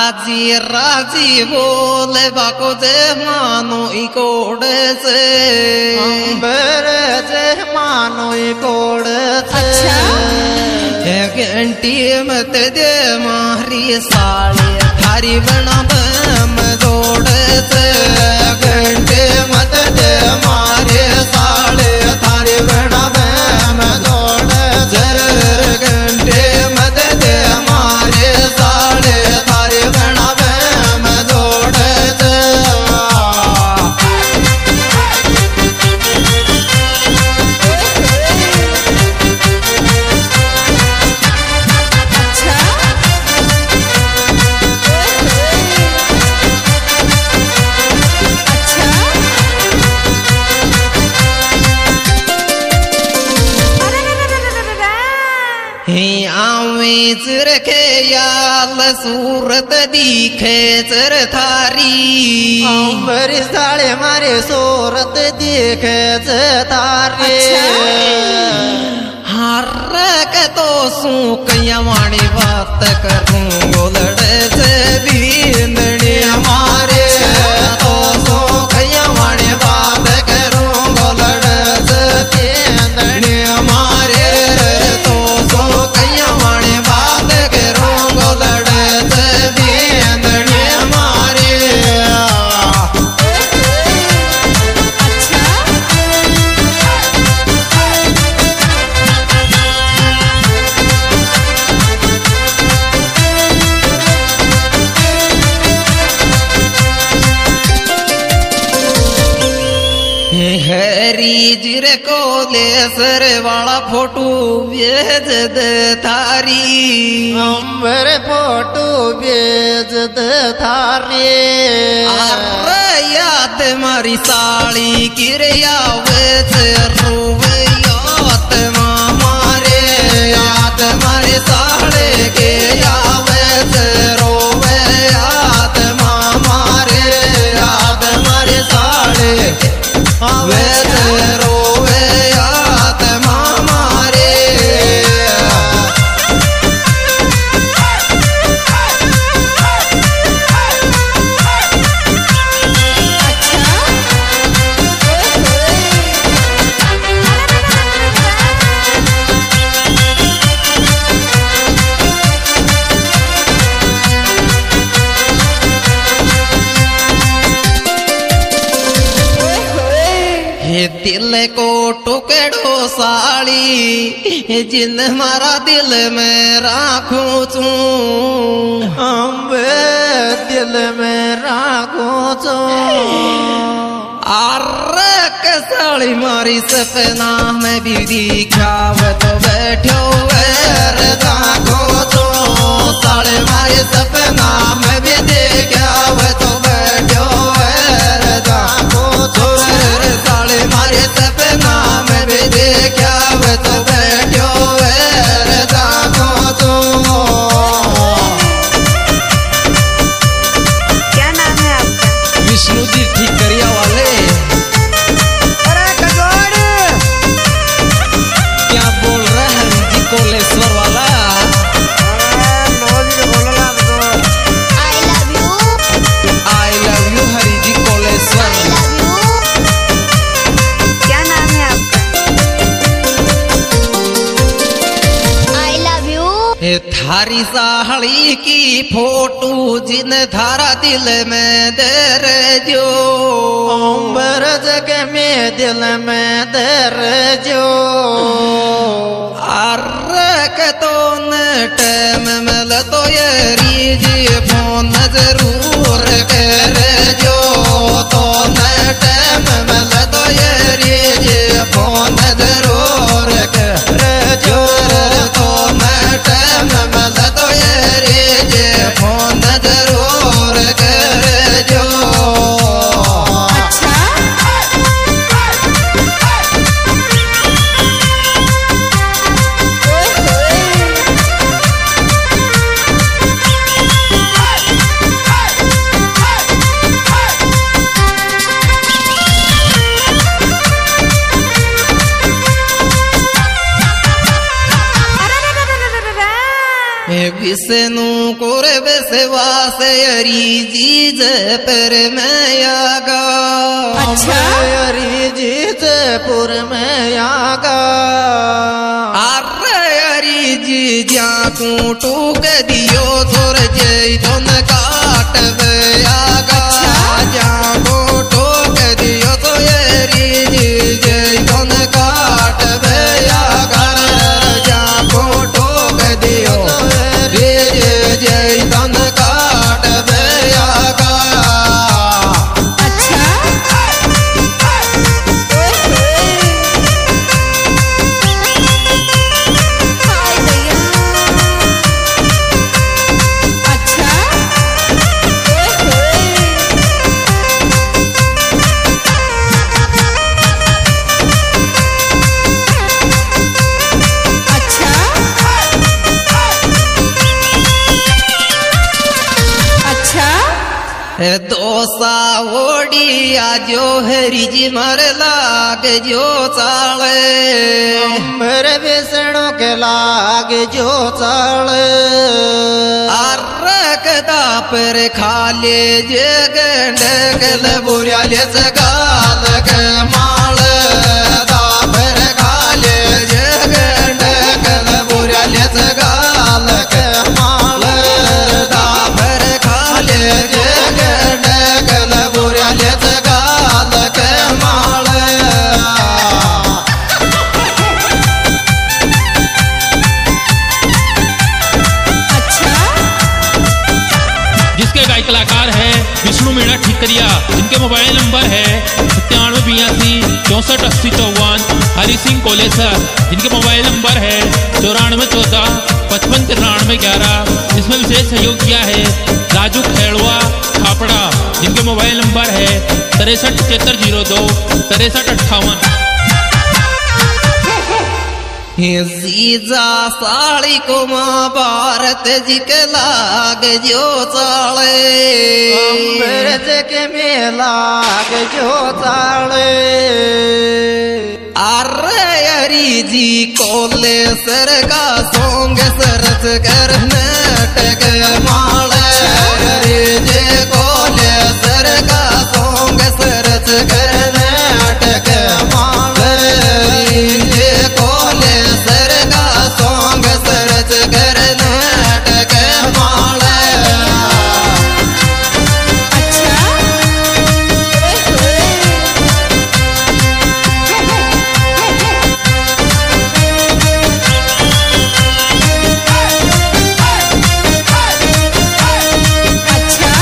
राजी राजी बोले बाको जे मानो इकोड़ से अंबर जे मानो इकोड़ से एक घंटी मत दे मारी साड़ी थारी बना बम जोड़ से घंटे मत दे मारे साड़ी थारी बना बम जोड़ जर घंटे मत दे मारे साड़ी थारी बना बम जोड़ से चर के याल सूरत दिखे चर थारी अंबरी साड़े मारे सूरत दिखे थारी हर के तो सूकया वाणी बात करूं गोलड़ से बींदड़ी हमारे तो सूकया वाणी बात करूं गोलड़ से बींदड़ी हमारे तो सूकया वाणी बात करूं गोलड़ से बींदड़ी हमारे हरी जिर को लेसर वाला फोटो भेज दे थारी अंबर फोटो भेज दे थारी याद मारी साड़ी किरिया वेच रोवे याद मारे याद मारी साड़ी के यावेच रोवे याद मारे याद मारी साड़ी वेच रोवे याद मारे दिल को टुकड़ो साड़ी जिन मारा दिल में राखूं चू हम दिल में राखूं चू साड़ी मारी सपना में भी दिखाव तो बैठो वर राखो चो साड़ी मारी सपना में भी दिखाव तो बैठो वर राखो चो साड़ी मारे सपना में भी देखा वे तो बैठो वर राखो तो क्या नाम है आपका? विष्णु जी ठीक करिया वाले अरे कजोड़ क्या बोल रहा है जी कोलेश्वर वाला I love you Hari ji Koleshwar क्या नाम है आपका? I love you। थारी साहड़ी की फोटो जिन थारा दिल में दर जो अंबर जगह में दिल में दर जो तो न टाइम मिल तो यारी जी फोन जरूर कर जो तो न टाइम मिल तो यारी जी फोन जरूर कर जो तो न टाइम मिल तो यारी जी फोन जरूर कर जो विष्णु कोरे विश्वास अरी जीज पर मैं आगा। अच्छा अरी जीज पुर में आगा। अरी जी जा को टूक दियो जोर जय धन काट आगा। जा को टूक दियो तो अरी जी जय धन काट आगा। जा को टूक दियो जय धन काट आगा। अच्छा हाय भैया। अच्छा अच्छा अच्छा दोसा ओडी आजो हरी जी मर लाग जो चाले। मेरे विष्णु के लाग जो चाल। अर्रकदा पर खाले जगंड कल बुरियाले सगाल के माल। दा पर खाले जगंड कल बुरियाले सगाल के माल। दा पर खाले जगंड कल बुरियाले सगाल के माल। अच्छा जिसके गायक कलाकार है विष्णु मीणा ठिकरिया, जिनके मोबाइल नंबर है 9782 64 80 54। हरि सिंह कोलेसर, जिनके मोबाइल नंबर है 94 14 55 93 11। इसमें विशेष सहयोग किया है राजू खेड़वा खापड़ा, जिनके मोबाइल नंबर है 63 75 02 63 58। जीजा साड़ी को माँ भारत जी के लाग जो चाले। अम्बरज के मेला के जो चाले। अरी जी कोले सर का सोंग सरस कर नाटक माल। अरे जे कोले सर का सोंग सरस कर नाटक माल। जे कोले सर का सोंग सरस कर नाटक माल। अच्छा अच्छा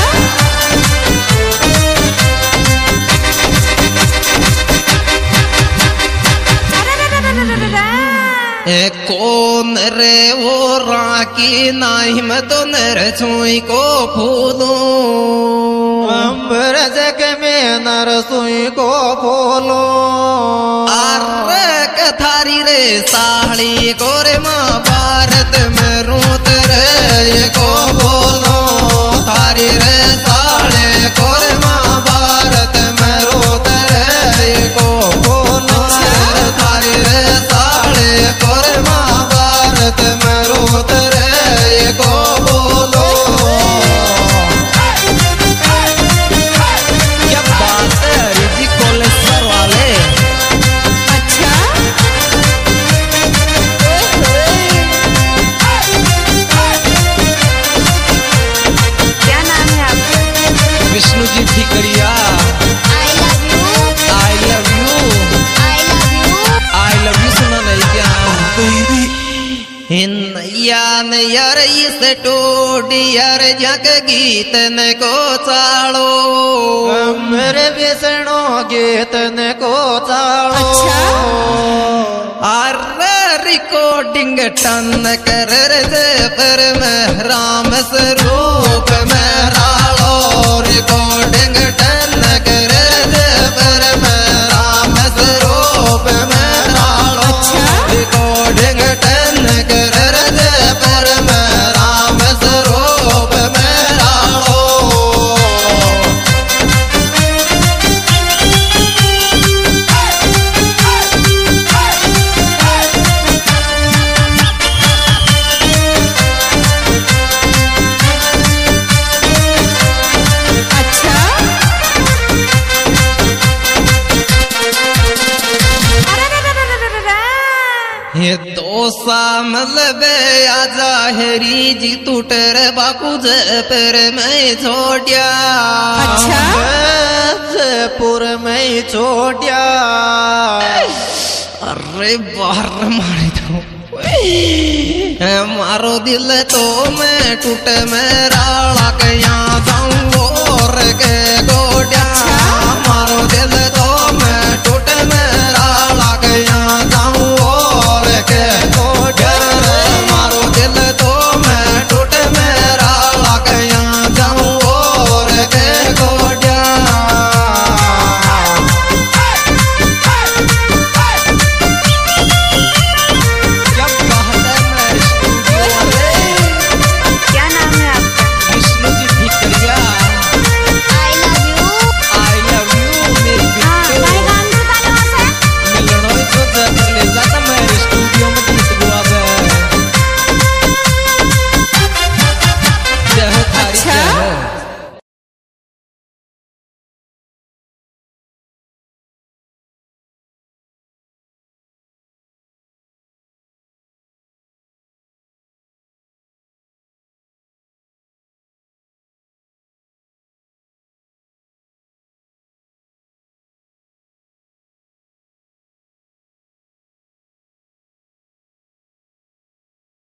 कौन रे वो राकी नाही मैं तो नर छुई को फूलूं। अम्बरज के में नरसुई को बोलो। थारी रे साड़ी गोरे माँ भारत में रूत रे को बोलो। थारी रे साड़ी गोरे माँ भारत में रूत रे को बोलो। थारी रे साड़ी गोरे माँ भारत में रूत रे को बोलो। क्या बात है हरी जी कोलेस्टर वाले। अच्छा क्या नाम है आपका? Vishnu ji Thikariya. I love you I love you. I love you. I love you सुना नहीं क्या? यान यार इस टोडी यार जग गीत न को चालो। मेरे विष्णु गीत ने को चालो। आर रिकॉर्डिंग टन कर रे पर में राम स्वरूप में रालो। रिकॉर्डिंग टन कर रे पर में राम स्वरूप में रालो। रिकॉर्डिंग टन कर रे पर में राम स्वरूप में रालो। मतलब आजा हरी जी टूटर बापू जयपुर में छोड़िया। अच्छा जयपुर में छोड़िया। अरे बाहर मारे तो मारो दिल तो मैं टूट मेरा लग यहाँ जाऊँ और के गोड़िया। मारो दिल